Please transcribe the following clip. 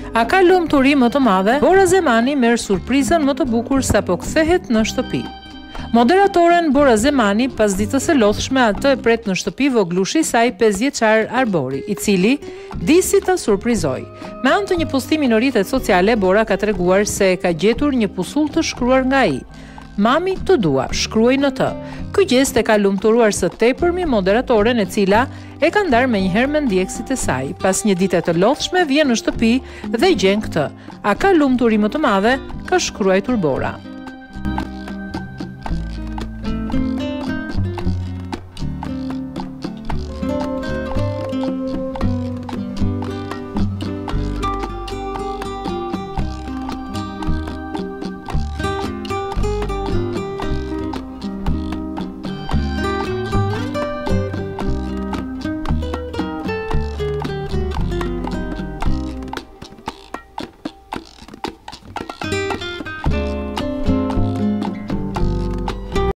A ka lumturi më të madhe? Bora Zemani merr surprizën më të bukur sapo kthehet në shtëpi. Moderatoren Bora Zemani pas ditës së lodhshme atë e pret në shtëpi voglushi i saj 5 vjeçar Arbori, i cili disi ta surprizoj. Me anë të një postimi në rrjetet sociale, Bora ka treguar se ka gjetur një pusull të shkruar nga ai. Mami, të dua, shkruaj në të. Ky gest e ka lumturuar së tepërmi moderatoren, e cila e ka ndarë menjëherë me ndjekësit e saj. Pas një dite të lodhshme vjen në shtëpi dhe i gjen këtë. A ka lumturi më të madhe? Ka shkruar Bora.